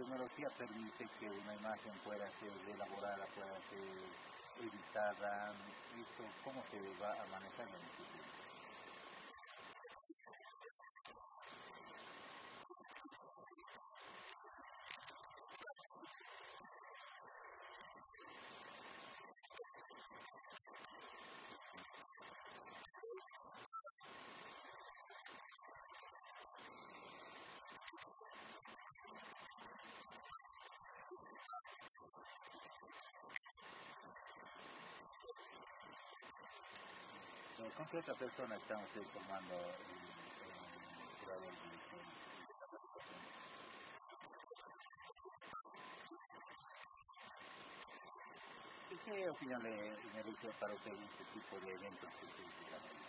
tecnología permite que una imagen pueda ser elaborada, pueda ser editada. ¿Esto cómo se va a manejar en el futuro? ¿Con qué otra persona estamos formando el curador de ¿Qué opinión le merece para usted este tipo de eventos que se desarrollan?